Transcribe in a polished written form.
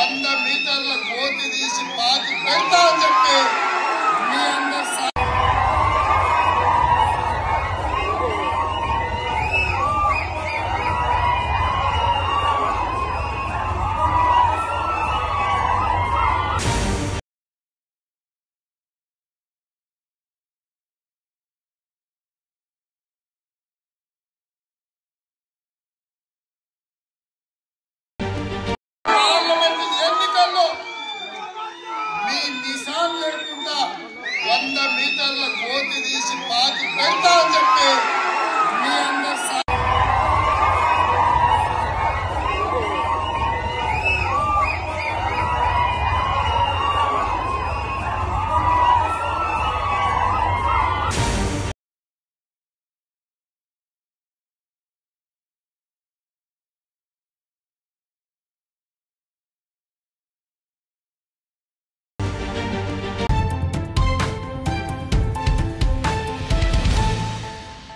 100 మీటర్ల కోతి తీసి పాతి పెడతా అని చెప్పి మీ అందరు ఎన్నికల్లో మీ నిశాన్ లేకుండా 100 మీటర్ల కోతి తీసి పాతి పెడతా